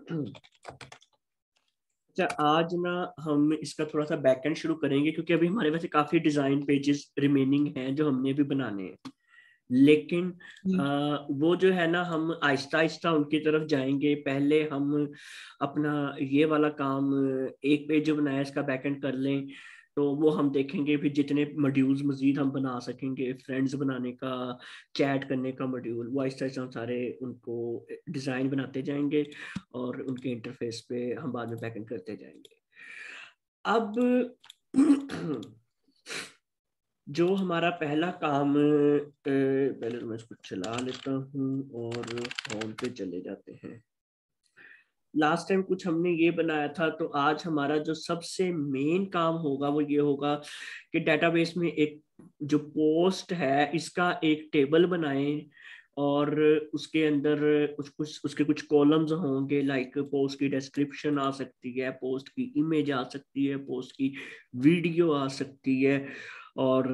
अच्छा, आज ना हम इसका थोड़ा सा बैकएंड शुरू करेंगे क्योंकि अभी हमारे वैसे काफी डिजाइन पेजेस रिमेनिंग हैं जो हमने भी बनाने हैं। लेकिन वो जो है ना, हम आहिस्ता आहिस्ता उनकी तरफ जाएंगे। पहले हम अपना ये वाला काम, एक पेज जो बनाया इसका बैकएंड कर लें, तो वो हम देखेंगे। फिर जितने मॉड्यूल्स मजीद हम बना सकेंगे, फ्रेंड्स बनाने का, चैट करने का मॉड्यूल, वो आहिस्ता आहिस्ता हम सारे उनको डिज़ाइन बनाते जाएंगे और उनके इंटरफेस पे हम बाद में बैकएंड करते जाएंगे। अब जो हमारा पहला काम, पहले तो मैं इसको चला लेता हूँ और होम पे चले जाते हैं। लास्ट टाइम कुछ हमने ये बनाया था, तो आज हमारा जो सबसे मेन काम होगा वो ये होगा कि डेटाबेस में एक जो पोस्ट है इसका एक टेबल बनाएं और उसके अंदर कुछ कुछ उसके कुछ कॉलम्स होंगे। लाइक पोस्ट की डिस्क्रिप्शन आ सकती है, पोस्ट की इमेज आ सकती है, पोस्ट की वीडियो आ सकती है, और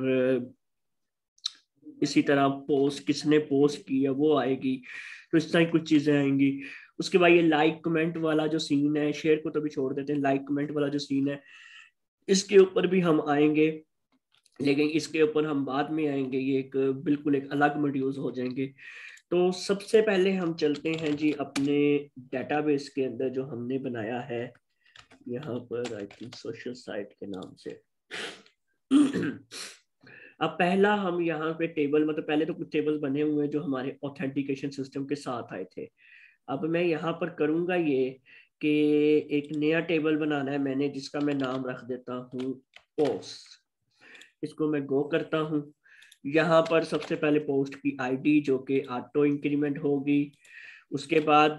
इसी तरह पोस्ट किसने पोस्ट की है वो आएगी। तो इस तरह की कुछ चीजें आएंगी। उसके बाद ये लाइक कमेंट वाला जो सीन है, शेयर को तो भी छोड़ देते हैं, लाइक कमेंट वाला जो सीन है इसके ऊपर भी हम आएंगे, लेकिन इसके ऊपर हम बाद में आएंगे। ये एक बिल्कुल एक अलग मॉड्यूल्स हो जाएंगे। तो सबसे पहले हम चलते हैं जी अपने डेटाबेस के अंदर जो हमने बनाया है यहाँ पर, आई थिंक सोशल साइट के नाम से। अब पहला हम यहाँ पे टेबल, मतलब पहले तो कुछ टेबल्स बने हुए हैं जो हमारे ऑथेंटिकेशन सिस्टम के साथ आए थे। अब मैं यहाँ पर करूंगा ये कि एक नया टेबल बनाना है मैंने, जिसका मैं नाम रख देता हूँ पोस्ट। इसको मैं गो करता हूँ। यहाँ पर सबसे पहले पोस्ट की आईडी जो कि ऑटो इंक्रीमेंट होगी। उसके बाद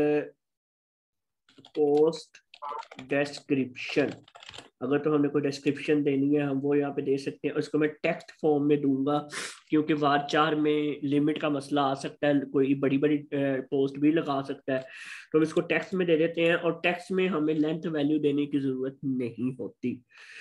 पोस्ट डिस्क्रिप्शन, अगर तो हमने कोई डिस्क्रिप्शन देनी है हम वो यहाँ पे दे सकते हैं। उसको मैं टेक्स्ट फॉर्म में दूंगा क्योंकि वार में लिमिट का मसला आ सकता है, कोई बड़ी बड़ी पोस्ट भी लगा सकता है। तो हम इसको टेक्स्ट में दे देते हैं और टेक्स्ट में हमें लेंथ वैल्यू देने की जरूरत नहीं होती।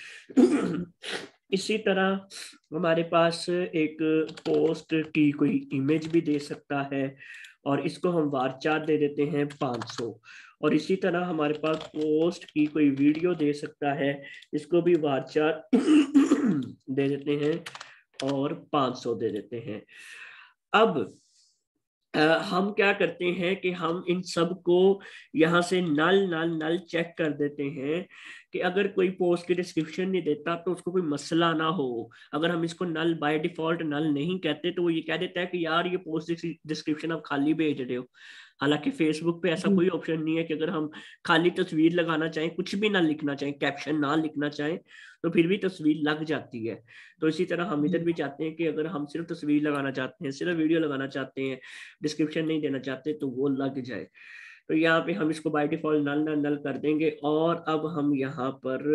इसी तरह हमारे पास एक पोस्ट की कोई इमेज भी दे सकता है और इसको हम वारचार दे देते हैं 500। और इसी तरह हमारे पास पोस्ट की कोई वीडियो दे सकता है, इसको भी वारचार दे देते हैं और 500 दे देते हैं। अब हम क्या करते हैं कि हम इन सब को यहाँ से नल नल नल चेक कर देते हैं कि अगर कोई पोस्ट की डिस्क्रिप्शन नहीं देता तो उसको कोई मसला ना हो। अगर हम इसको नल बाय डिफॉल्ट नल नहीं कहते तो वो ये कह देता है कि यार ये पोस्ट डिस्क्रिप्शन आप खाली भेज रहे हो। हालांकि फेसबुक पे ऐसा कोई ऑप्शन नहीं है कि अगर हम खाली तस्वीर लगाना चाहें, कुछ भी ना लिखना चाहें, कैप्शन ना लिखना चाहें, तो फिर भी तस्वीर लग जाती है। तो इसी तरह हम इधर भी चाहते हैं कि अगर हम सिर्फ तस्वीर लगाना चाहते हैं, सिर्फ वीडियो लगाना चाहते हैं, डिस्क्रिप्शन नहीं देना चाहते, तो वो लग जाए। तो यहाँ पे हम इसको बाय डिफॉल्ट नल नल नल कर देंगे। और अब हम यहाँ पर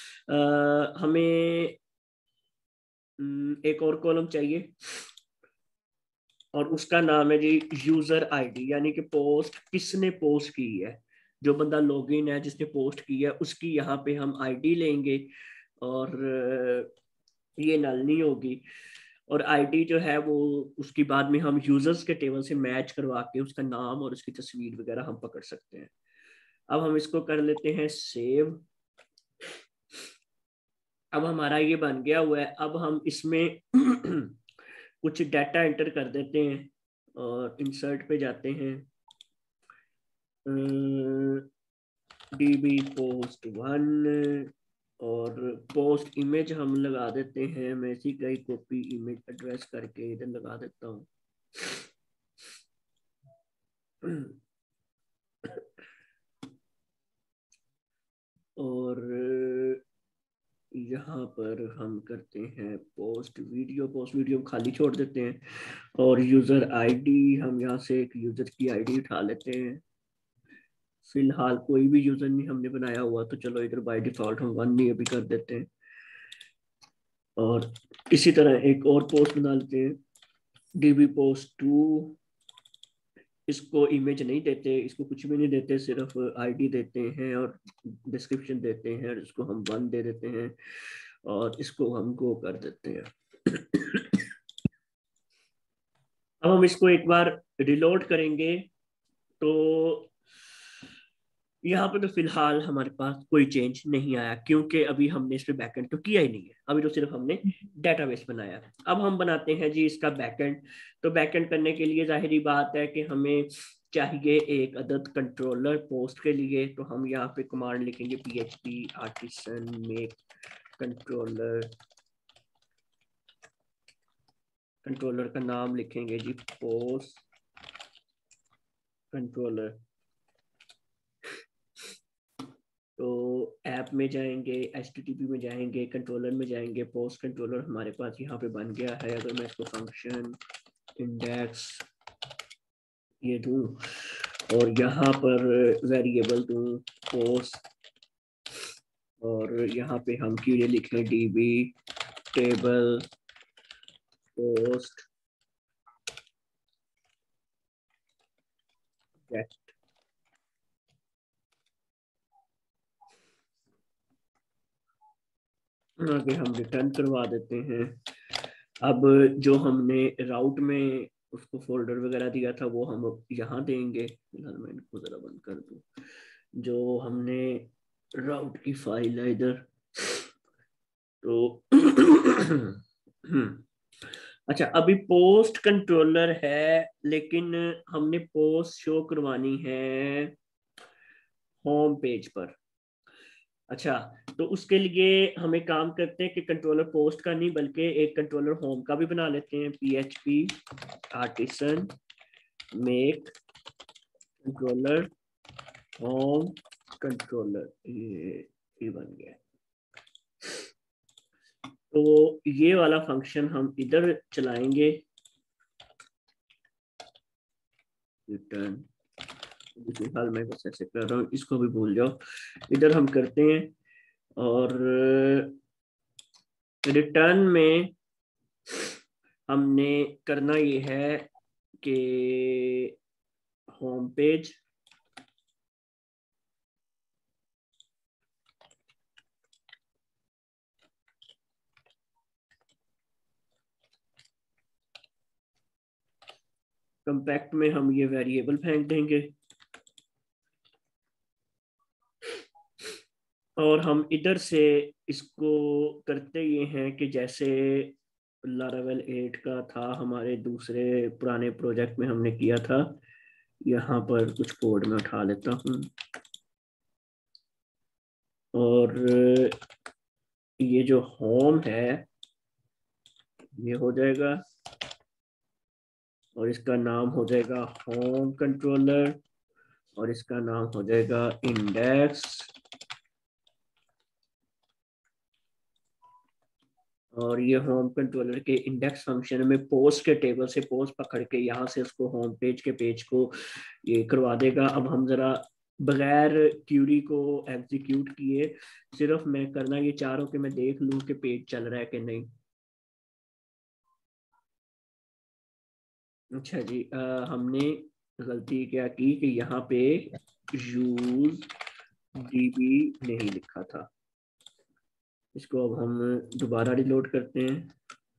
हमें एक और कॉलम चाहिए और उसका नाम है जी यूजर आईडी, यानी कि पोस्ट किसने पोस्ट की है। जो बंदा लॉगिन है जिसने पोस्ट की है उसकी यहाँ पे हम आईडी लेंगे और ये नल नहीं होगी। और आईडी जो है वो उसकी बाद में हम यूजर्स के टेबल से मैच करवा के उसका नाम और उसकी तस्वीर वगैरह हम पकड़ सकते हैं। अब हम इसको कर लेते हैं सेव। अब हमारा ये बन गया हुआ है। अब हम इसमें कुछ डाटा एंटर कर देते हैं और इंसर्ट पे जाते हैं। डीबी पोस्ट 1 और पोस्ट इमेज हम लगा देते हैं। मैं इसी का ही कॉपी इमेज एड्रेस करके इधर लगा देता हूँ। और यहाँ पर हम करते हैं पोस्ट वीडियो खाली छोड़ देते हैं। और यूजर आईडी हम यहाँ से एक यूजर की आईडी उठा लेते हैं। फिलहाल कोई भी यूजर नहीं हमने बनाया हुआ, तो चलो इधर बाय डिफॉल्ट हम 1 नहीं अभी कर देते हैं। और इसी तरह एक और पोस्ट बना लेते हैं, डीबी पोस्ट 2। इसको इमेज नहीं देते, इसको कुछ भी नहीं देते, सिर्फ आईडी देते हैं और डिस्क्रिप्शन देते हैं और इसको हम 1 दे देते हैं और इसको हम गो कर देते हैं। अब हम इसको एक बार रिलोड करेंगे तो यहाँ पे तो फिलहाल हमारे पास कोई चेंज नहीं आया, क्योंकि अभी हमने इस पे बैकएंड तो किया ही नहीं है, अभी तो सिर्फ हमने डेटाबेस बनाया है। अब हम बनाते हैं जी इसका बैकएंड। तो बैकएंड करने के लिए जाहिर बात है कि हमें चाहिए एक अदद कंट्रोलर पोस्ट के लिए। तो हम यहाँ पे कमांड लिखेंगे php artisan make controller. Controller का नाम लिखेंगे जी पोस्ट कंट्रोलर। तो ऐप में जाएंगे, HTTP में जाएंगे, कंट्रोलर में जाएंगे, पोस्ट कंट्रोलर हमारे पास यहाँ पे बन गया है। अगर मैं इसको फंक्शन इंडेक्स ये दूं और यहाँ पर वेरिएबल दूं पोस्ट, और यहाँ पे हम क्यूरी लिखें db टेबल पोस्ट गेट। आगे हम रिटर्न करवा देते हैं। अब जो हमने राउट में उसको फोल्डर वगैरह दिया था वो हम यहाँ देंगे। फिलहाल मैं इनको जरा बंद कर दूं। जो हमने राउट की फाइल है इधर, तो अच्छा अभी पोस्ट कंट्रोलर है, लेकिन हमने पोस्ट शो करवानी है होम पेज पर। अच्छा, तो उसके लिए हम एक काम करते हैं कि कंट्रोलर पोस्ट का नहीं बल्कि एक कंट्रोलर होम का भी बना लेते हैं। php artisan make controller home controller, ये बन गया। तो ये वाला फंक्शन हम इधर चलाएंगे, रिटर्न। फिलहाल मैं बस ऐसे कर रहा हूँ, इसको भी भूल जाओ। इधर हम करते हैं और रिटर्न में हमने करना ये है कि होम पेज कंपैक्ट में हम ये वेरिएबल फेंक देंगे, और हम इधर से इसको करते ये हैं कि जैसे लारावेल 8 का था हमारे दूसरे पुराने प्रोजेक्ट में हमने किया था। यहाँ पर कुछ कोड में उठा लेता हूँ और ये जो होम है ये हो जाएगा और इसका नाम हो जाएगा होम कंट्रोलर और इसका नाम हो जाएगा इंडेक्स। और ये होम कंट्रोलर के इंडेक्स फंक्शन में पोस्ट के टेबल से पोस्ट पकड़ के यहाँ से उसको होम पेज के पेज को ये करवा देगा। अब हम जरा बगैर क्यूरी को एग्जीक्यूट किए सिर्फ मैं करना ये चाह रहा हूँ कि मैं देख लूँ कि पेज चल रहा है कि नहीं। अच्छा जी, हमने गलती क्या की कि यहाँ पे यूज db नहीं लिखा था। इसको अब हम दोबारा रिलोड करते हैं।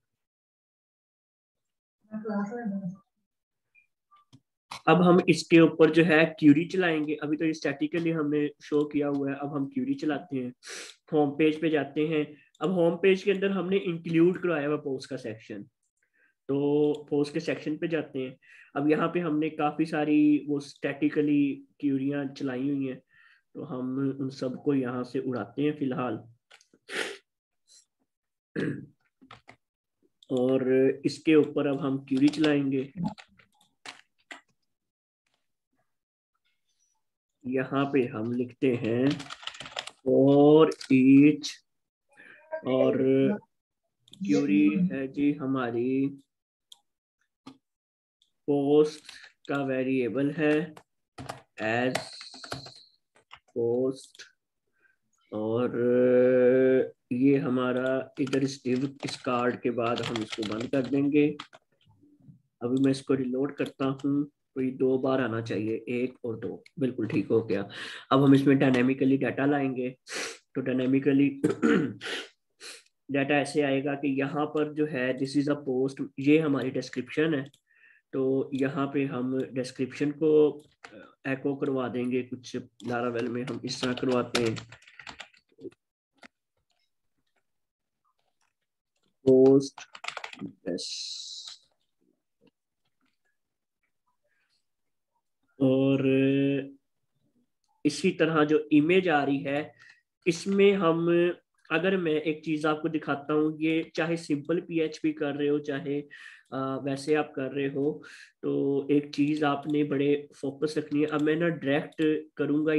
अब हम इसके ऊपर जो है क्यूरी चलाएंगे। अभी तो ये स्टैटिकली हमने शो किया हुआ है, अब हम क्यूरी चलाते हैं। होम पेज पे जाते हैं। अब होम पेज के अंदर हमने इंक्लूड करवाया हुआ पोस्ट का सेक्शन, तो पोस्ट के सेक्शन पे जाते हैं। अब यहाँ पे हमने काफ़ी सारी वो स्टैटिकली क्यूरियाँ चलाई हुई हैं, तो हम उन सबको यहाँ से उड़ाते हैं फिलहाल। और इसके ऊपर अब हम क्यूरी चलाएंगे। यहाँ पे हम लिखते हैं फॉर ईच, और क्यूरी है जी हमारी पोस्ट का वेरिएबल है एज पोस्ट, और ये हमारा इधर इस कार्ड के बाद हम इसको बंद कर देंगे। अभी मैं इसको रिलोड करता हूँ तो ये 2 बार आना चाहिए, 1 और 2, बिल्कुल ठीक हो गया। अब हम इसमें डायनेमिकली डाटा लाएंगे। तो डायनेमिकली डाटा ऐसे आएगा कि यहाँ पर जो है दिस इज अ पोस्ट, ये हमारी डिस्क्रिप्शन है। तो यहाँ पे हम डिस्क्रिप्शन को एको करवा देंगे, कुछ लारावेल में हम इस तरह करवाते हैं, पोस्ट बस। और इसी तरह जो इमेज आ रही है इसमें हम, अगर मैं एक चीज आपको दिखाता हूँ, ये चाहे सिंपल पीएचपी कर रहे हो चाहे वैसे आप कर रहे हो, तो एक चीज आपने बड़े फोकस रखनी है। अब मैं ना डायरेक्ट करूंगा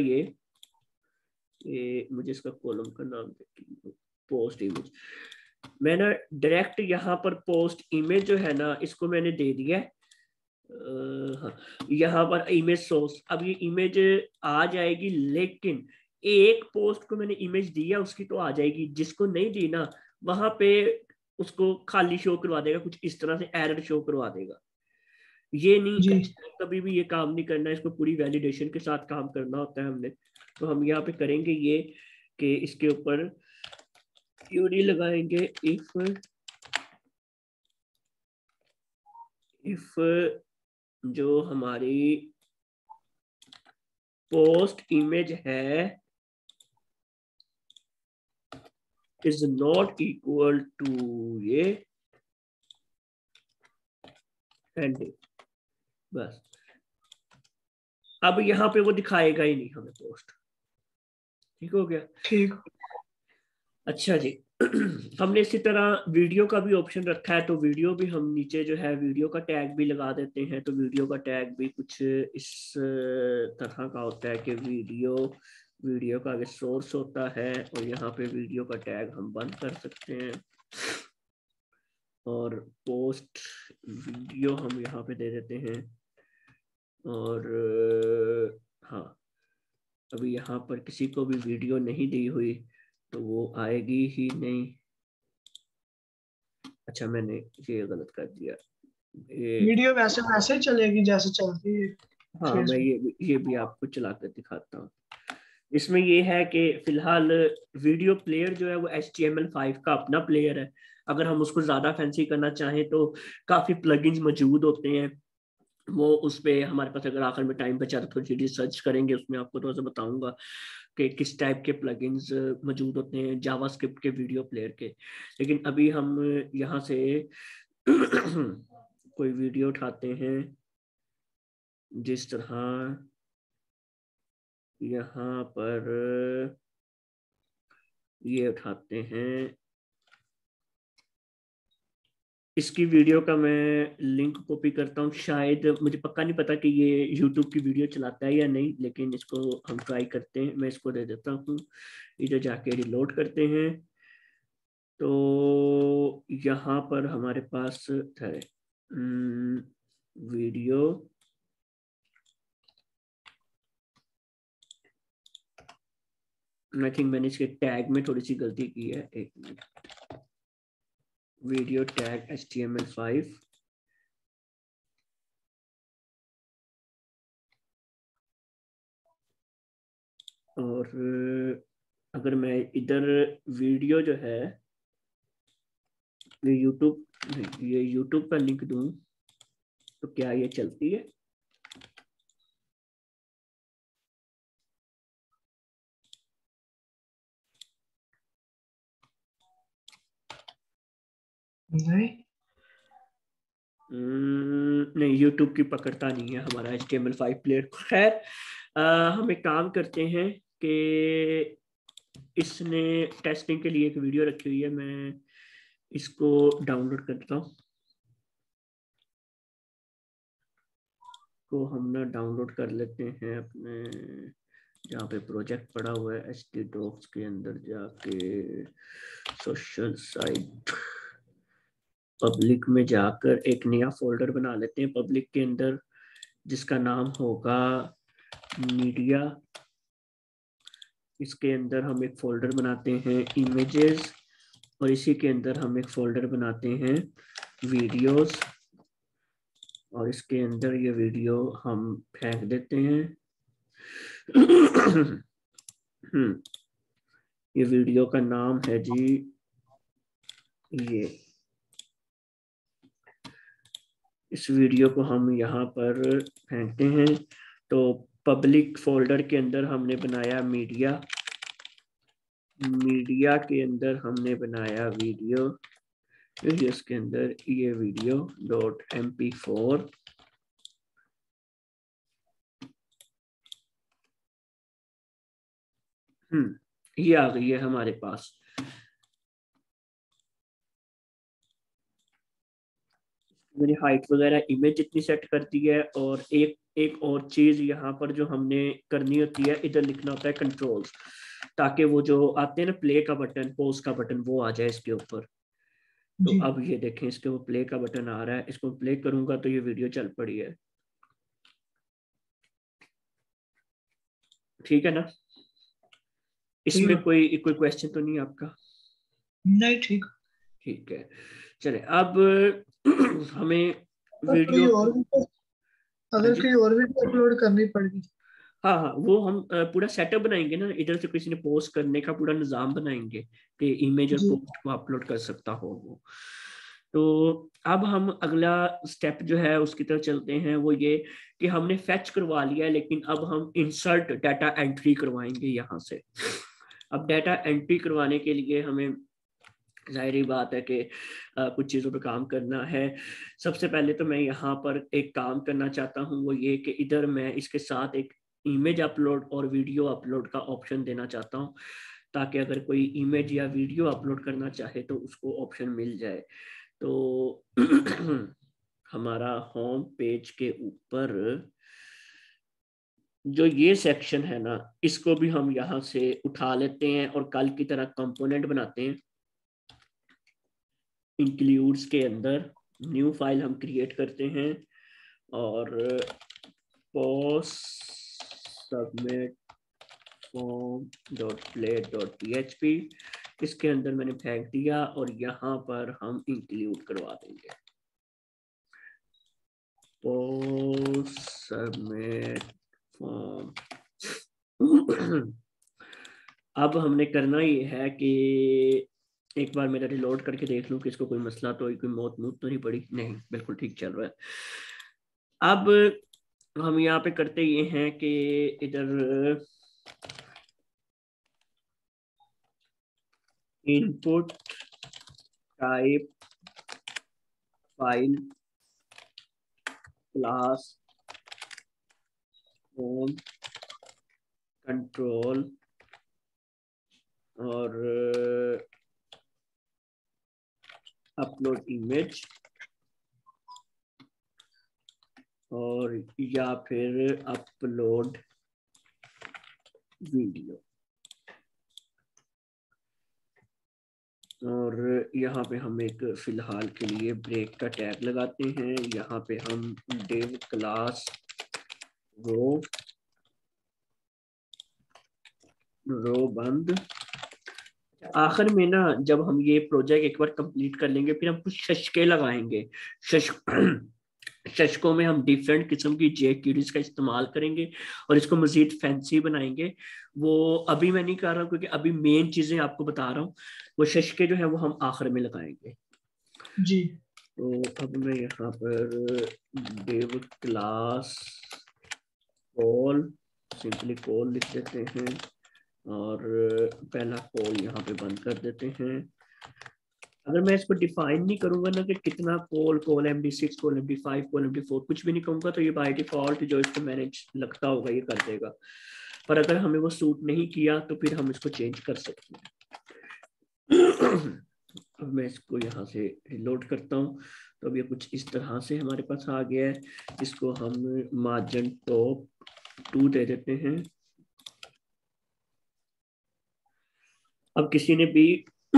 ये मुझे इसका कॉलम का नाम, पोस्ट इमेज, मैं ना डायरेक्ट यहाँ पर पोस्ट इमेज जो है ना इसको मैंने दे दिया है। हाँ, यहाँ पर इमेज सोर्स, अब ये इमेज आ जाएगी, लेकिन एक पोस्ट को मैंने इमेज दिया उसकी तो आ जाएगी, जिसको नहीं दी ना वहां पे उसको खाली शो करवा देगा, कुछ इस तरह से एरर शो करवा देगा। ये नहीं, जी कभी भी ये काम नहीं करना, इसको पूरी वैलिडेशन के साथ काम करना होता है हमने। तो हम यहाँ पे करेंगे ये कि इसके ऊपर क्यूरी लगाएंगे, इफ जो हमारी पोस्ट इमेज है इज नॉट इक्वल टू ये एंड, बस। अब यहाँ पे वो दिखाएगा ही नहीं हमें पोस्ट, ठीक हो गया। ठीक। अच्छा जी। हमने इसी तरह वीडियो का भी ऑप्शन रखा है, तो वीडियो भी हम नीचे जो है वीडियो का टैग भी लगा देते हैं। तो वीडियो का टैग भी कुछ इस तरह का होता है कि वीडियो का आगे सोर्स होता है और यहाँ पे वीडियो का टैग हम बंद कर सकते हैं, और पोस्ट वीडियो हम यहाँ पे दे देते हैं। और हाँ, अभी यहाँ पर किसी को भी वीडियो नहीं दी हुई तो वो आएगी ही नहीं। अच्छा, मैंने ये गलत कर दिया। वीडियो वैसे वैसे ही चलेगी जैसे चलती है हाँ, मैं फेसबुक। ये भी आपको चला कर दिखाता हूँ। इसमें ये है कि फिलहाल वीडियो प्लेयर जो है वो HTML5 का अपना प्लेयर है। अगर हम उसको ज्यादा फैंसी करना चाहें तो काफी प्लगइन्स मौजूद होते हैं, वो उस पे हमारे पास, अगर आखिर में टाइम बचा तो थोड़ी सी रिसर्च करेंगे, उसमें आपको थोड़ा सा बताऊंगा कि किस टाइप के प्लगइन्स मौजूद होते हैं जावास्क्रिप्ट के वीडियो प्लेयर के। लेकिन अभी हम यहाँ से कोई वीडियो उठाते हैं, जिस तरह यहाँ पर ये उठाते हैं, इसकी वीडियो का मैं लिंक कॉपी करता हूँ। शायद, मुझे पक्का नहीं पता कि ये यूट्यूब की वीडियो चलाता है या नहीं, लेकिन इसको हम ट्राई करते हैं। मैं इसको दे देता हूँ, इधर जाके रिलोड करते हैं। तो यहाँ पर हमारे पास है वीडियो, आई थिंक मैंने इसके टैग में थोड़ी सी गलती की है, एक मिनट। वीडियो टैग HTML5, और अगर मैं इधर वीडियो जो है ये यूट्यूब का लिंक दूं तो क्या ये चलती है? नहीं नहीं, यूट्यूब की पकड़ता नहीं है हमारा HTML5 प्लेयर को। खैर, हम एक काम करते हैं कि इसने टेस्टिंग के लिए एक वीडियो रखी हुई है, मैं इसको डाउनलोड करता हूँ। को हम ना डाउनलोड कर लेते हैं अपने जहाँ पे प्रोजेक्ट पड़ा हुआ है, htdocs के अंदर जाके सोशल साइट पब्लिक में जाकर एक नया फोल्डर बना लेते हैं पब्लिक के अंदर, जिसका नाम होगा मीडिया। इसके अंदर हम एक फोल्डर बनाते हैं इमेजेस, और इसी के अंदर हम एक फोल्डर बनाते हैं वीडियोस, और इसके अंदर ये वीडियो हम फेंक देते हैं। ये वीडियो का नाम है जी ये, इस वीडियो को हम यहाँ पर फेंकते हैं। तो पब्लिक फोल्डर के अंदर हमने बनाया मीडिया, मीडिया के अंदर हमने बनाया वीडियो, वीडियोस के अंदर ये वीडियो .mp4, ये आ गई है हमारे पास। मैंने हाइट वगैरह इमेज इतनी सेट कर दी है। और एक और चीज यहाँ पर जो हमने करनी होती है, इधर लिखना होता है कंट्रोल्स, ताकि वो जो आते हैं ना प्ले का बटन, पॉज का बटन, वो आ जाए इसके ऊपर। तो जी अब ये देखें, इसके ऊपर प्ले का बटन आ रहा है, इसको प्ले करूंगा तो ये वीडियो चल पड़ी है। ठीक है ना? ठीक इसमें है। कोई क्वेश्चन तो नहीं आपका? नहीं ठीक। ठीक है, चले अब हमें अगर कोई वीडियो और को, भी हाँ अगर जी, कोई और वीडियो अपलोड करनी पड़ेगी। हाँ हाँ, वो हम पूरा सेटअप बनाएंगे ना, इधर से किसी ने पोस्ट करने का पूरा निजाम बनाएंगे कि इमेज और जी पोस्ट को अपलोड कर सकता हो वो। तो अब हम अगला स्टेप जो है उसकी तरफ चलते हैं। वो ये कि हमने फेच करवा लिया है, लेकिन अब हम इंसर्ट डाटा एंट्री करवाएंगे यहाँ से। अब डाटा एंट्री करवाने के लिए हमें जाहिर बात है कि कुछ चीज़ों पे काम करना है। सबसे पहले तो मैं यहाँ पर एक काम करना चाहता हूँ, वो ये कि इधर मैं इसके साथ एक इमेज अपलोड और वीडियो अपलोड का ऑप्शन देना चाहता हूँ, ताकि अगर कोई इमेज या वीडियो अपलोड करना चाहे तो उसको ऑप्शन मिल जाए। तो हमारा होम पेज के ऊपर जो ये सेक्शन है ना, इसको भी हम यहाँ से उठा लेते हैं और कल की तरह कंपोनेंट बनाते हैं। इंक्लूड्स के अंदर न्यू फाइल हम क्रिएट करते हैं और post submit form.play.php इसके अंदर मैंने फेंक दिया और यहाँ पर हम इंक्लूड करवा देंगे post submit form। अब हमने करना ये है कि एक बार मेरा रिलोड करके देख लूं कि इसको कोई मसला तो, कोई मौत तो नहीं पड़ी, नहीं बिल्कुल ठीक चल रहा है। अब हम यहाँ पे करते ये हैं कि इधर input type file class home control और अपलोड इमेज और या फिर अपलोड वीडियो। और यहाँ पे हम एक फिलहाल के लिए ब्रेक का टैग लगाते हैं। यहाँ पे हम div क्लास रो बंद। आखिर में ना, जब हम ये प्रोजेक्ट एक बार कंप्लीट कर लेंगे, फिर हम कुछ शशके लगाएंगे। शशकों में हम डिफरेंट किस्म की जेक्यूरीज का इस्तेमाल करेंगे और इसको मजीद फैंसी बनाएंगे। वो अभी मैं नहीं कर रहा हूँ, क्योंकि अभी मेन चीजें आपको बता रहा हूँ। वो शशके जो है वो हम आखिर में लगाएंगे। जी तो अब मैं यहाँ पर div class col, simply col लिख देते हैं और पहला कॉल यहाँ पे बंद कर देते हैं। अगर मैं इसको डिफाइन नहीं करूंगा ना कि कितना call MD6, call MD5, call MD4, कुछ भी नहीं कहूंगा, तो ये बाय डिफॉल्ट जो इसको मैनेज लगता होगा ये कर देगा। पर अगर हमें वो सूट नहीं किया तो फिर हम इसको चेंज कर सकते हैं। अब मैं इसको यहाँ से रिलोड करता हूँ। तो अब ये कुछ इस तरह से हमारे पास आ गया है। इसको हम मार्जिन टॉप 2 दे देते हैं। अब किसी ने भी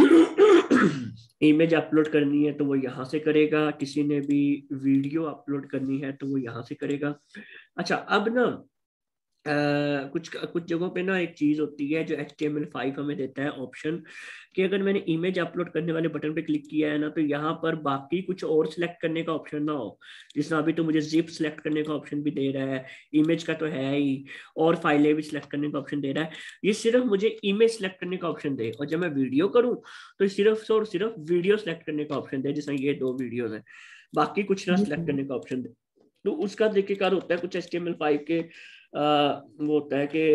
इमेज अपलोड करनी है तो वो यहाँ से करेगा, किसी ने भी वीडियो अपलोड करनी है तो वो यहाँ से करेगा। अच्छा, अब ना कुछ कुछ जगहों पे ना एक चीज होती है जो HTML5 हमें देता है ऑप्शन, कि अगर मैंने इमेज अपलोड करने वाले बटन पे क्लिक किया है ना, तो यहाँ पर बाकी कुछ और सिलेक्ट करने का ऑप्शन ना हो। जिसमें अभी तो मुझे जिप सिलेक्ट करने का ऑप्शन भी दे रहा है, इमेज का तो है ही, और फाइलें भी सिलेक्ट करने का ऑप्शन दे रहा है। ये सिर्फ मुझे इमेज सिलेक्ट करने का ऑप्शन दे, और जब मैं वीडियो करूँ तो सिर्फ और सिर्फ वीडियो सिलेक्ट करने का ऑप्शन दे, जिसमें ये 2 वीडियोज है। बाकी कुछ ना सिलेक्ट करने का ऑप्शन दे। तो उसका तरीकेकार होता है कुछ HTML5 के वो होता है कि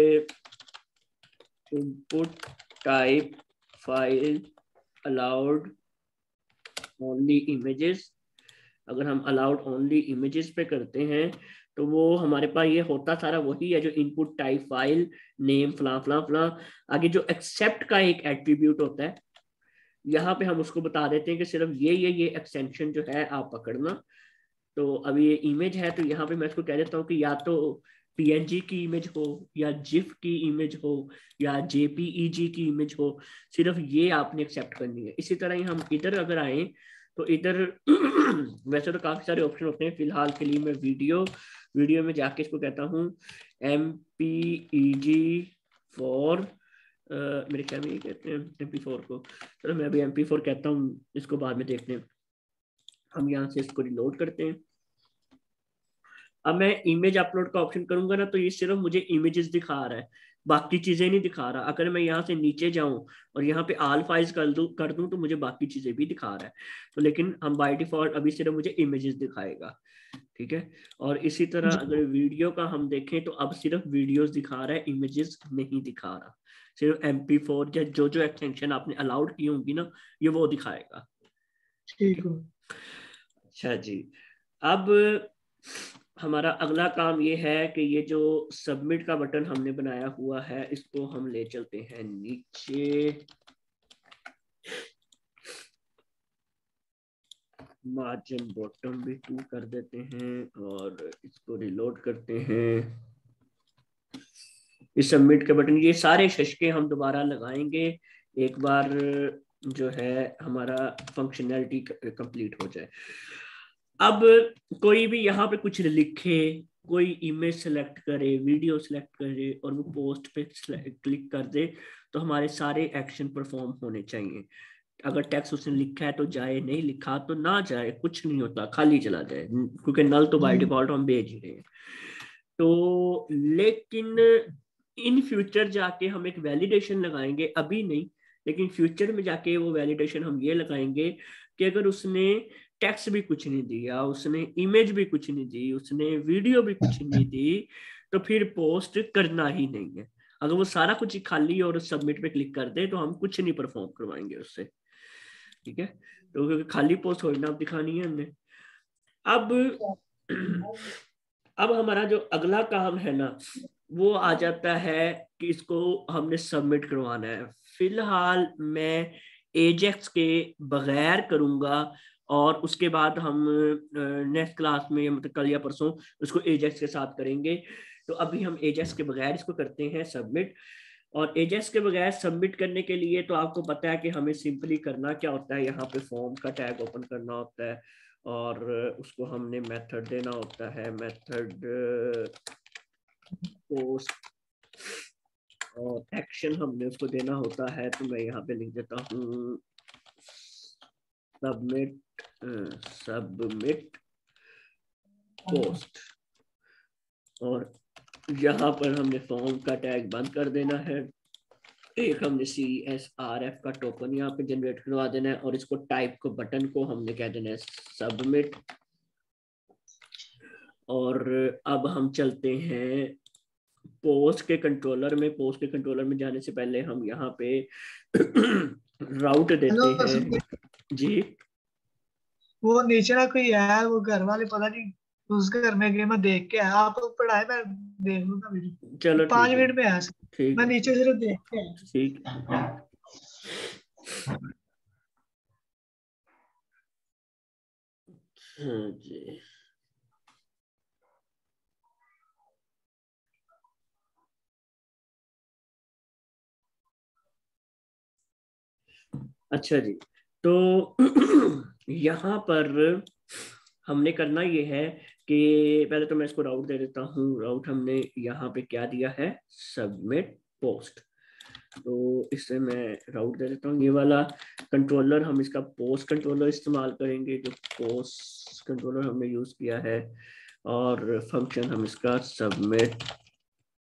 input type file allowed only images. अगर हम अलाउड ओनली इमेजेस पे करते हैं तो वो हमारे पास ये होता सारा वही है जो इनपुट टाइप फाइल नेम फला फला फला। आगे जो एक्सेप्ट का एक एट्रीब्यूट होता है, यहाँ पे हम उसको बता देते हैं कि सिर्फ ये एक्सटेंशन जो है आप पकड़ना। तो अभी ये इमेज है तो यहाँ पे मैं इसको कह देता हूँ कि या तो PNG की इमेज हो या जिफ की इमेज हो या JPEG की इमेज हो, सिर्फ ये आपने एक्सेप्ट करनी है। इसी तरह ही हम इधर अगर आए तो इधर वैसे तो काफी सारे ऑप्शन होते हैं, फिलहाल के लिए मैं वीडियो में जाके इसको कहता हूँ MPEG फॉर मेरे ख्याल में ये कहते हैं MP4 को। चलो मैं अभी MP4 कहता हूँ, इसको बाद में देखते हैं। हम यहाँ से इसको रिलोड करते हैं। अब मैं इमेज अपलोड का ऑप्शन करूंगा ना तो ये सिर्फ मुझे इमेजेस दिखा रहा है, बाकी चीजें नहीं दिखा रहा। अगर मैं यहाँ से नीचे जाऊं और यहाँ पे ऑल फाइल्स कर दूं तो मुझे बाकी चीजें भी दिखा रहा है। तो लेकिन हम बाय डिफॉल्ट अभी सिर्फ मुझे इमेजेस दिखाएगा, ठीक है। और इसी तरह अगर वीडियो का हम देखें तो अब सिर्फ वीडियोस दिखा रहा है, इमेजेस नहीं दिखा रहा। सिर्फ MP4 या जो एक्सटेंशन आपने अलाउड की होंगी ना ये वो दिखाएगा। ठीक है। अच्छा जी, अब हमारा अगला काम ये है कि ये जो सबमिट का बटन हमने बनाया हुआ है इसको हम ले चलते हैं नीचे, मार्जिन बॉटम भी 2 कर देते हैं और इसको रिलोड करते हैं। इस सबमिट के बटन ये सारे शशके हम दोबारा लगाएंगे एक बार जो है हमारा फंक्शनैलिटी कंप्लीट हो जाए। अब कोई भी यहाँ पे कुछ लिखे, कोई इमेज सेलेक्ट करे, वीडियो सेलेक्ट करे और वो पोस्ट पे क्लिक कर दे तो हमारे सारे एक्शन परफॉर्म होने चाहिए। अगर टेक्स्ट उसने लिखा है तो जाए, नहीं लिखा तो ना जाए, कुछ नहीं होता, खाली चला जाए, क्योंकि नल तो बाय डिफॉल्ट हम भेज ही रहे हैं। तो लेकिन इन फ्यूचर जाके हम एक वैलिडेशन लगाएंगे, अभी नहीं लेकिन फ्यूचर में जाके वो वैलिडेशन हम ये लगाएंगे कि अगर उसने टेक्स्ट भी कुछ नहीं दिया, उसने इमेज भी कुछ नहीं दी, उसने वीडियो भी कुछ नहीं दी, तो फिर पोस्ट करना ही नहीं है। अगर वो सारा कुछ खाली और सबमिट पे क्लिक कर दे तो हम कुछ नहीं परफॉर्म करवाएंगे उससे, ठीक है। तो खाली पोस्ट थोड़ी ना दिखानी है हमने। अब हमारा जो अगला काम है ना वो आ जाता है कि इसको हमने सबमिट करवाना है। फिलहाल मैं एजेक्स के बगैर करूंगा और उसके बाद हम नेक्स्ट क्लास में मतलब कल या परसों उसको एजेक्स के साथ करेंगे। तो अभी हम एजेक्स के बगैर इसको करते हैं सबमिट। और एजेक्स के बगैर सबमिट करने के लिए तो आपको पता है कि हमें सिंपली करना क्या होता है, यहाँ पे फॉर्म का टैग ओपन करना होता है और उसको हमने मेथड देना होता है, मेथड पोस्ट, और एक्शन हमने उसको देना होता है। तो मैं यहाँ पे लिख देता हूँ सबमिट पोस्ट, और यहाँ पर हमने फॉर्म का टैग बंद कर देना है। एक हमने CSRF का टोकन यहाँ पे जनरेट करवा देना है और इसको टाइप को बटन को हमने कह देना है सबमिट। और अब हम चलते हैं पोस्ट के कंट्रोलर में। पोस्ट के कंट्रोलर में जाने से पहले हम यहाँ पे राउट देते हैं जी। वो नीचे ना कोई है, वो घर वाले पता नहीं उस घर में गए, मैं देख के आया। आप पढ़ाए, मैं देख लूंगा वीडियो। चलो 5 मिनट में आया, ठीक मैं है, नीचे सिर्फ देख के आया। ठीक। हाँ जी, अच्छा जी। तो यहाँ पर हमने करना ये है कि पहले तो मैं इसको राउट दे देता हूँ। राउट हमने यहाँ पे क्या दिया है, सबमिट पोस्ट। तो इससे मैं राउट दे देता हूँ। ये वाला कंट्रोलर हम इसका पोस्ट कंट्रोलर इस्तेमाल करेंगे, जो पोस्ट कंट्रोलर हमने यूज किया है, और फंक्शन हम इसका सबमिट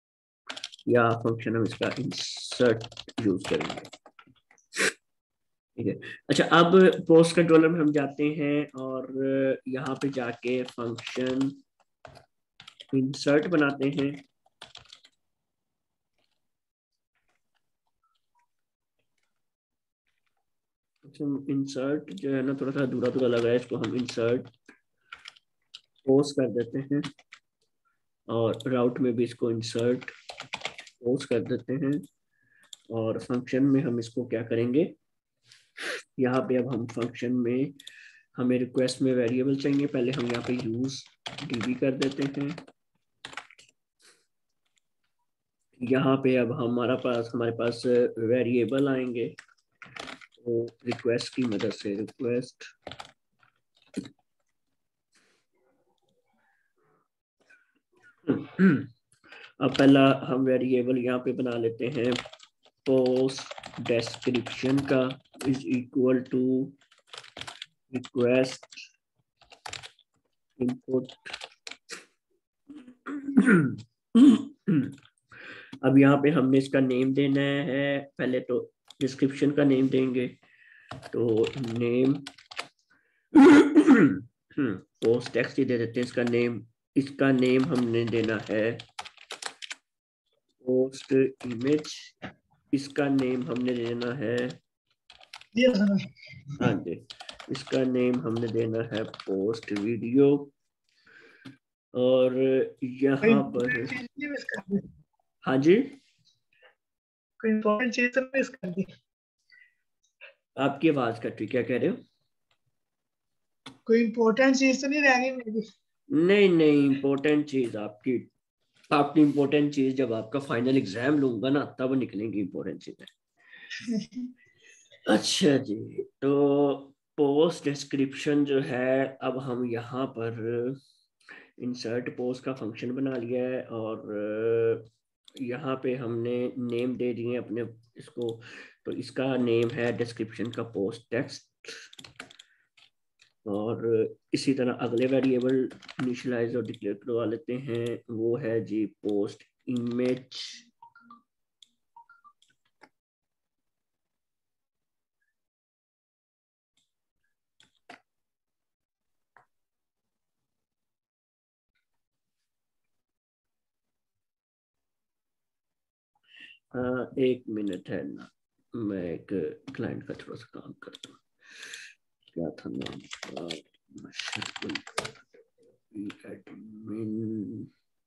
या फंक्शन हम इसका इंसर्ट यूज करेंगे। ठीक है। अच्छा, अब पोस्ट कंट्रोलर में हम जाते हैं और यहाँ पे जाके फंक्शन इंसर्ट बनाते हैं। इंसर्ट जो है ना, थोड़ा सा अधूरा अधूरा लग रहा है, इसको हम इंसर्ट पोस्ट कर देते हैं, और राउट में भी इसको इंसर्ट पोस्ट कर देते हैं। और फंक्शन में हम इसको क्या करेंगे, यहाँ पे अब हम फंक्शन में हमें रिक्वेस्ट में वेरिएबल चाहिए, पहले हम यहाँ पे यूज डीबी कर देते हैं। यहाँ पे अब हमारे पास वेरिएबल आएंगे, तो रिक्वेस्ट की मदद से रिक्वेस्ट अब पहला हम वेरिएबल यहाँ पे बना लेते हैं, पोस्ट डिस्क्रिप्शन का is equal to request input. अब यहाँ पे हमने इसका नेम देना है, पहले तो डिस्क्रिप्शन का नेम देंगे, तो नेम पोस्ट टेक्स्ट ही दे देते हैं इसका नेम। इसका नेम हमने देना है पोस्ट इमेज, इसका नेम हमने देना है, हाँ जी, इसका नेम हमने देना है पोस्ट वीडियो। और यहाँ पर हाँ जी, कोई इम्पोर्टेंट चीज तो मिस कर दी? आपकी आवाज कट रही, क्या कह रहे हो? कोई इम्पोर्टेंट चीज तो नहीं रह गई मेरी? नहीं नहीं, इम्पोर्टेंट चीज आपकी आपकी इम्पोर्टेंट चीज जब आपका फाइनल एग्जाम लूंगा ना, तब निकलेंगी इम्पोर्टेंट चीजें। अच्छा जी, तो पोस्ट डिस्क्रिप्शन जो है, अब हम यहाँ पर इंसर्ट पोस्ट का फंक्शन बना लिया है, और यहाँ पे हमने नेम दे दिए अपने इसको, तो इसका नेम है डिस्क्रिप्शन का पोस्ट टेक्स्ट। और इसी तरह अगले वेरिएबल इनिशियलाइज और डिक्लेयर करवा लेते हैं, वो है जी पोस्ट इमेज। एक मिनट है ना, मैं एक क्लाइंट का थोड़ा सा काम करता हूँ। क्या था नाम, एडमिन,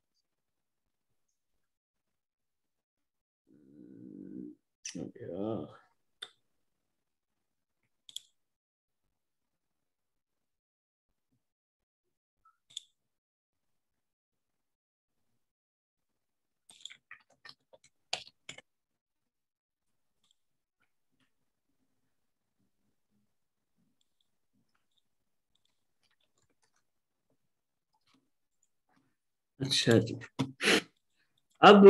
अच्छा जी। अब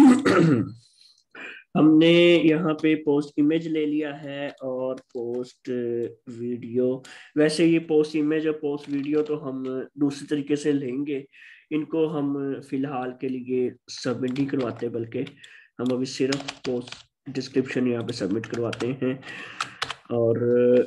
हमने यहाँ पे पोस्ट इमेज ले लिया है और पोस्ट वीडियो। वैसे ये पोस्ट इमेज और पोस्ट वीडियो तो हम दूसरे तरीके से लेंगे, इनको हम फिलहाल के लिए सबमिट नहीं करवाते, बल्कि हम अभी सिर्फ पोस्ट डिस्क्रिप्शन यहाँ पे सबमिट करवाते हैं। और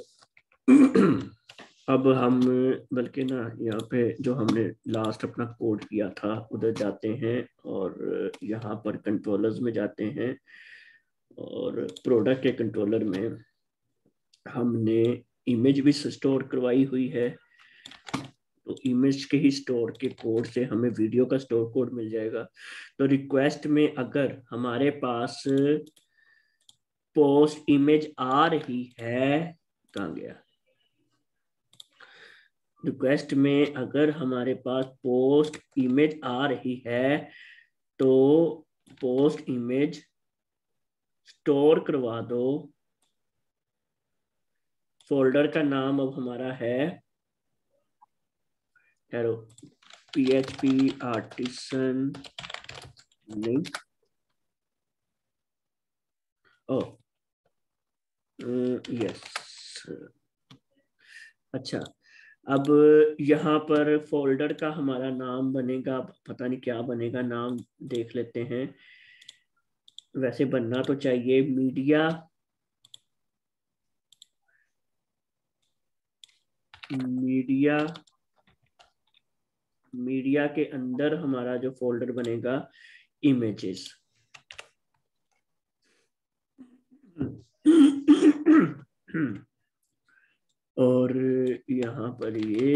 अब हम बल्कि ना यहाँ पे जो हमने लास्ट अपना कोड किया था उधर जाते हैं, और यहाँ पर कंट्रोलर्स में जाते हैं, और प्रोडक्ट के कंट्रोलर में हमने इमेज भी स्टोर करवाई हुई है, तो इमेज के ही स्टोर के कोड से हमें वीडियो का स्टोर कोड मिल जाएगा। तो रिक्वेस्ट में अगर हमारे पास पोस्ट इमेज आ रही है, कहाँ गया, रिक्वेस्ट में अगर हमारे पास पोस्ट इमेज आ रही है, तो पोस्ट इमेज स्टोर करवा दो। फोल्डर का नाम अब हमारा है hello PHP artisan link. Oh yes, अच्छा, अब यहाँ पर फोल्डर का हमारा नाम बनेगा, पता नहीं क्या बनेगा, नाम देख लेते हैं। वैसे बनना तो चाहिए मीडिया मीडिया, मीडिया के अंदर हमारा जो फोल्डर बनेगा इमेजेस। और यहाँ पर ये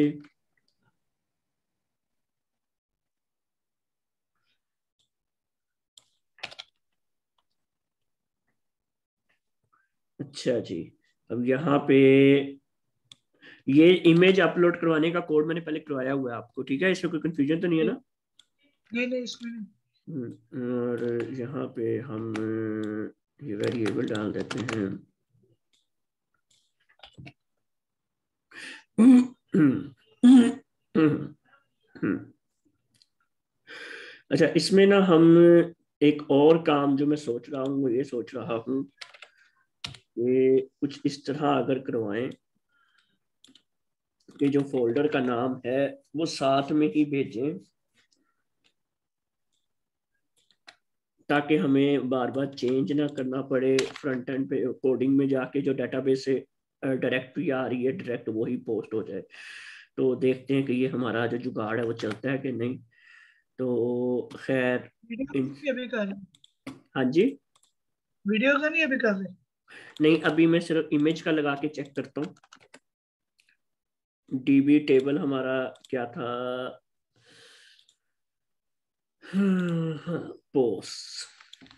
अच्छा जी, अब यहाँ पे ये इमेज अपलोड करवाने का कोड मैंने पहले करवाया हुआ है आपको, ठीक है, इसमें कोई कंफ्यूजन तो नहीं है ना? नहीं नहीं इसमें नहीं। और यहाँ पे हम ये वेरिएबल डाल देते हैं। अच्छा, इसमें ना हम एक और काम जो मैं सोच रहा हूँ, वो ये सोच रहा हूँ कि कुछ इस तरह अगर करवाएं कि जो फोल्डर का नाम है वो साथ में ही भेजें, ताकि हमें बार बार चेंज ना करना पड़े। फ्रंट एंड पे कोडिंग में जाके जो डेटाबेस से डायरेक्टरी आ रही है डायरेक्ट वही पोस्ट हो जाए। तो देखते हैं कि ये हमारा जो जुगाड़ है वो चलता है कि नहीं। तो खैर वीडियो इन, नहीं अभी कर रहे। हाँ जी, वीडियो का नहीं अभी कर रहे। नहीं अभी मैं सिर्फ इमेज का लगा के चेक करता हूँ। डीबी टेबल हमारा क्या था, पोस्ट,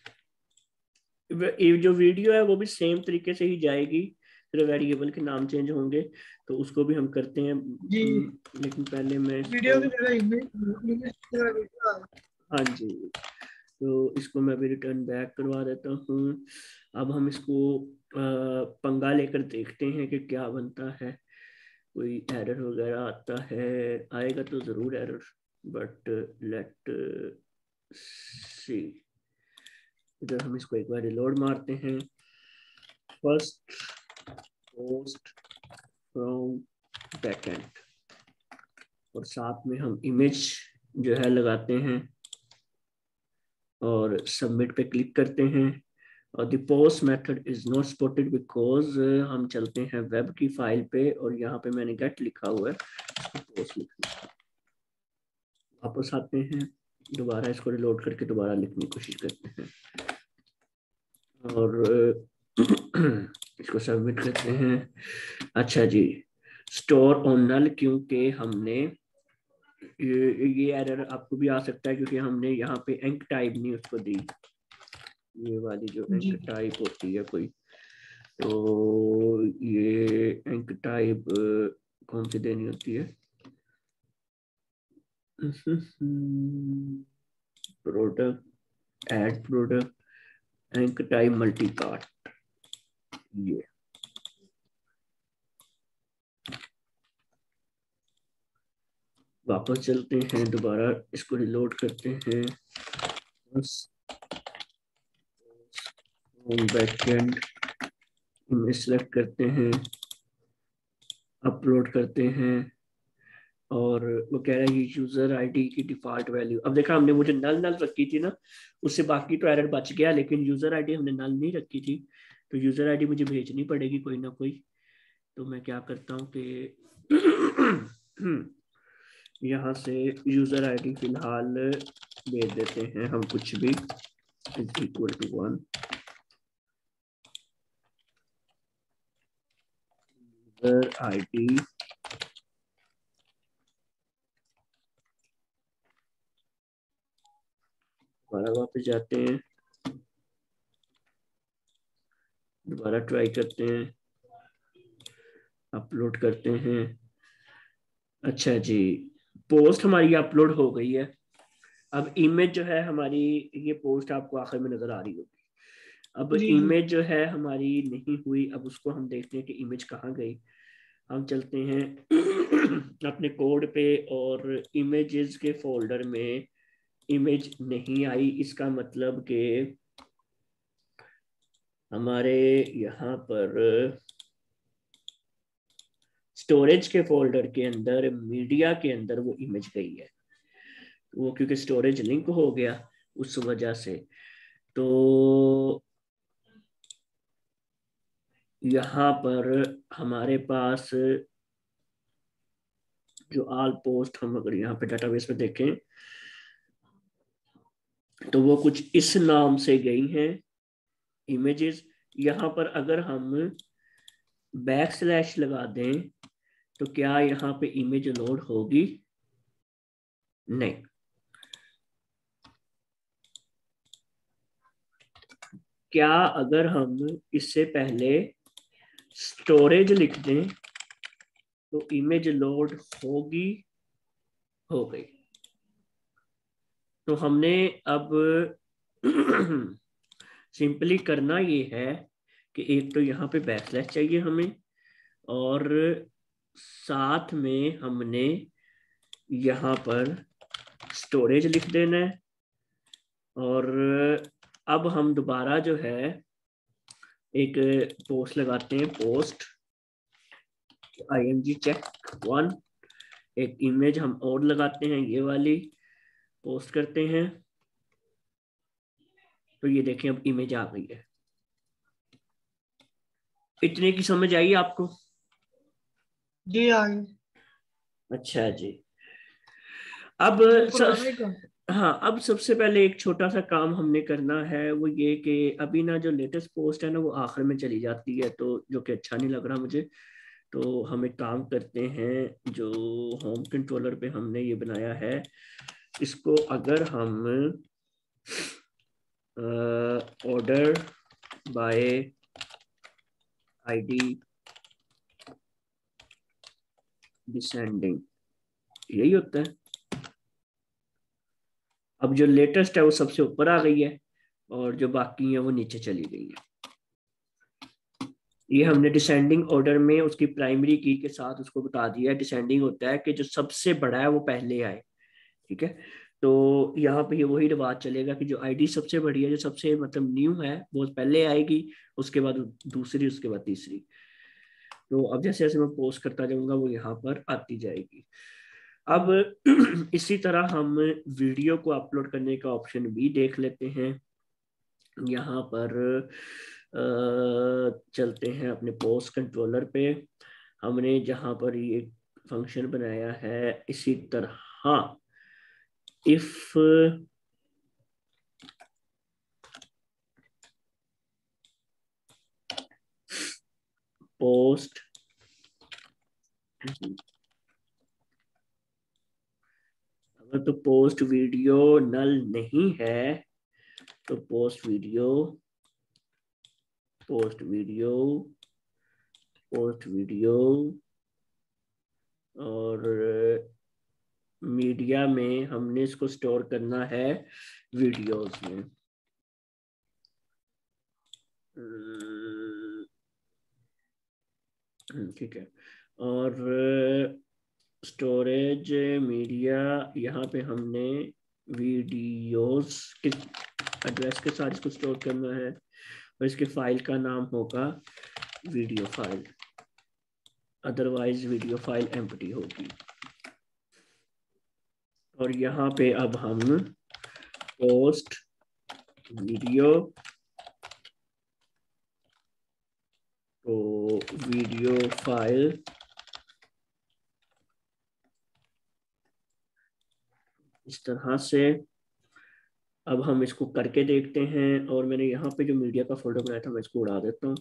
ये जो वीडियो है वो भी सेम तरीके से ही जाएगी, सिर्फ वेरिएबल के नाम चेंज होंगे, तो उसको भी हम करते हैं। जी लेकिन पहले मैं वीडियो इसको, की जगह इमेज, इमेज की जगह वीडियो आ रहा है। हाँ जी, तो इसको मैं अभी रिटर्न बैक करवा देता हूँ। अब हम इसको पंगा लेकर देखते हैं कि क्या बनता है। कोई एरर वगैरह आता है, आएगा तो ज़रूर एरर, बट लेट सी। इधर हम इसको एक बार रिलोड मारते हैं। फर्स्ट पोस्ट फ्रॉम बैकएंड, और साथ में हम इमेज जो है लगाते हैं और सबमिट पे क्लिक करते हैं। और the post method is not supported because हम चलते हैं वेब की फाइल पे, और यहाँ पे मैंने गेट लिखा हुआ है, इसको पोस्ट लिखना है। वापस आते हैं, दोबारा इसको रिलोड करके दोबारा लिखने की कोशिश करते हैं और इसको सबमिट करते हैं। अच्छा जी, स्टोर ऑन नल, क्योंकि हमने ये एरर आपको भी आ सकता है क्योंकि हमने यहाँ पे एंक टाइप नहीं उसको दी। ये वाली जो एंक जी टाइप होती है कोई, तो ये एंक टाइप कौन सी देनी होती है? Product, add product, enctype multipart. ये वापस चलते हैं, दोबारा इसको रिलोड करते हैं, बस बैकएंड इमेज सेलेक्ट करते हैं, अपलोड करते हैं, और वो कह रहा है ये यूजर आईडी की डिफॉल्ट वैल्यू। अब देखा हमने वो जो नल नल रखी थी ना, उससे बाकी तो एरर बच गया, लेकिन यूजर आईडी हमने नल नहीं रखी थी, तो यूजर आईडी मुझे भेजनी पड़ेगी कोई ना कोई। तो मैं क्या करता हूँ कि यहाँ से यूजर आईडी फिलहाल भेज देते हैं हम कुछ भी, is equal to 1। User ID दोबारा वापस जाते हैं, दोबारा ट्राई करते हैं, अपलोड करते हैं। अच्छा जी, पोस्ट हमारी अपलोड हो गई है। अब इमेज जो है हमारी, ये पोस्ट आपको आखिर में नजर आ रही होगी। अब जी जी इमेज जो है हमारी नहीं हुई, अब उसको हम देखते हैं कि इमेज कहाँ गई। हम चलते हैं अपने कोड पे, और इमेजेस के फोल्डर में इमेज नहीं आई, इसका मतलब कि हमारे यहाँ पर स्टोरेज के फोल्डर के अंदर, मीडिया के अंदर वो इमेज गई है। वो क्योंकि स्टोरेज लिंक हो गया उस वजह से। तो यहाँ पर हमारे पास जो ऑल पोस्ट हम अगर यहाँ पे डेटाबेस में देखें तो वो कुछ इस नाम से गई हैं इमेजेस। यहाँ पर अगर हम बैकस्लैश लगा दें तो क्या यहाँ पे इमेज लोड होगी? नहीं। क्या अगर हम इससे पहले स्टोरेज लिख दें तो इमेज लोड होगी? हो गई। तो हमने अब सिंपली करना ये है कि एक तो यहाँ पे बैकस्लैश चाहिए हमें, और साथ में हमने यहाँ पर स्टोरेज लिख देना है। और अब हम दोबारा जो है एक पोस्ट लगाते हैं, पोस्ट img check1। एक इमेज हम और लगाते हैं, ये वाली पोस्ट करते हैं। तो ये देखें अब इमेज आ गई है। इतने की समझ आई आपको? जी आगे। अच्छा जी। अब हाँ, अब सबसे पहले एक छोटा सा काम हमने करना है, वो ये कि अभी ना जो लेटेस्ट पोस्ट है ना वो आखिर में चली जाती है, तो जो कि अच्छा नहीं लग रहा मुझे। तो हम एक काम करते हैं, जो होम कंट्रोलर पे हमने ये बनाया है, इसको अगर हम ऑर्डर बाय आईडी डिसेंडिंग, यही होता है। अब जो लेटेस्ट है वो सबसे ऊपर आ गई है और जो बाकी है वो नीचे चली गई है। ये हमने डिसेंडिंग ऑर्डर में उसकी प्राइमरी की के साथ उसको बता दिया है। डिसेंडिंग होता है कि जो सबसे बड़ा है वो पहले आए, ठीक है। तो यहाँ पे ये वही रिवाज चलेगा कि जो आईडी सबसे बड़ी है, जो सबसे मतलब न्यू है, वो पहले आएगी, उसके बाद दूसरी, उसके बाद तीसरी। तो अब जैसे जैसे मैं पोस्ट करता जाऊंगा वो यहाँ पर आती जाएगी। अब इसी तरह हम वीडियो को अपलोड करने का ऑप्शन भी देख लेते हैं। यहाँ पर चलते हैं अपने पोस्ट कंट्रोलर पे। हमने जहाँ पर ये फंक्शन बनाया है, इसी तरह इफ पोस्ट अगर तो पोस्ट वीडियो नल नहीं है तो post video post video post video और मीडिया में हमने इसको स्टोर करना है वीडियोस में। ठीक है। और स्टोरेज मीडिया, यहाँ पे हमने वीडियोस के एड्रेस के साथ इसको स्टोर करना है और इसके फाइल का नाम होगा video file, otherwise video file empty होगी। और यहाँ पे अब हम पोस्ट वीडियो तो वीडियो फाइल इस तरह से अब हम इसको करके देखते हैं। और मैंने यहाँ पे जो मीडिया का फोल्डर बनाया था मैं इसको उड़ा देता हूँ।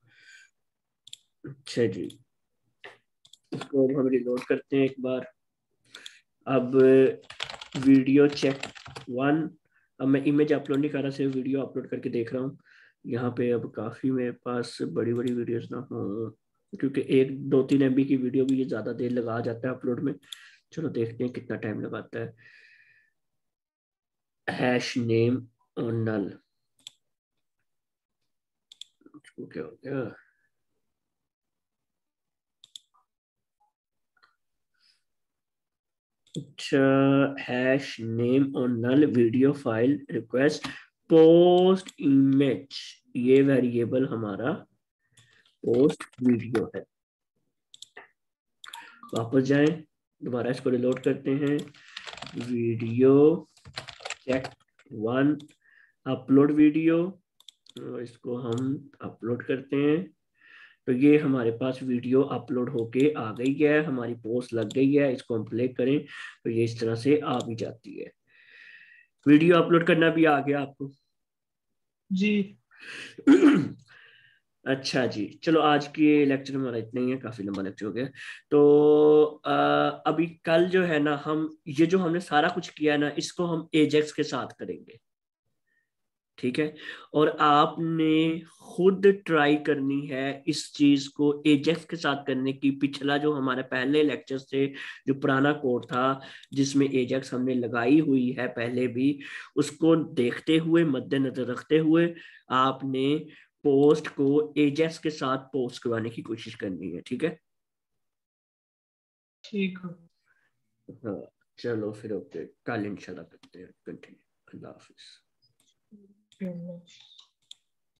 अच्छा जी, इसको अब हम रिलोड करते हैं एक बार। अब वीडियो check1, अब मैं इमेज अपलोड नहीं कर रहा, सिर्फ वीडियो अपलोड करके देख रहा हूँ। यहाँ पे अब काफ़ी मेरे पास बड़ी बड़ी वीडियोस ना हो, क्योंकि 1-2-3 MB की वीडियो भी ये ज़्यादा देर लगा जाता है अपलोड में। चलो देखते हैं कितना टाइम लगाता है। हैश नेम और नल, क्या हो गया? अच्छा, हैश नेम और null video file request post image, ये वेरिएबल हमारा पोस्ट वीडियो है। वापस जाएं, दोबारा इसको रिलोड करते हैं। वीडियो check1 अपलोड वीडियो, और इसको हम अपलोड करते हैं। तो ये हमारे पास वीडियो अपलोड होके आ गई है, हमारी पोस्ट लग गई है, इसको हम प्ले करें तो ये इस तरह से आ भी जाती है। वीडियो अपलोड करना भी आ गया आपको? जी। अच्छा जी, चलो आज के लेक्चर हमारा इतना ही है, काफी लंबा लेक्चर हो गया। तो अभी कल जो है ना, हम ये जो हमने सारा कुछ किया ना, इसको हम एजेक्स के साथ करेंगे, ठीक है? और आपने खुद ट्राई करनी है इस चीज को एजेक्स के साथ करने की। पिछला जो हमारे पहले लेक्चर से जो पुराना कोड था जिसमें एजेक्स हमने लगाई हुई है पहले भी, उसको देखते हुए, मद्देनजर रखते हुए आपने पोस्ट को एजेक्स के साथ पोस्ट करवाने की कोशिश करनी है, ठीक है? ठीक है। हाँ, चलो फिर ओके, कल इंशाल्लाह करते हैं कंटिन्यू। अल्लाह हाफिज। फिर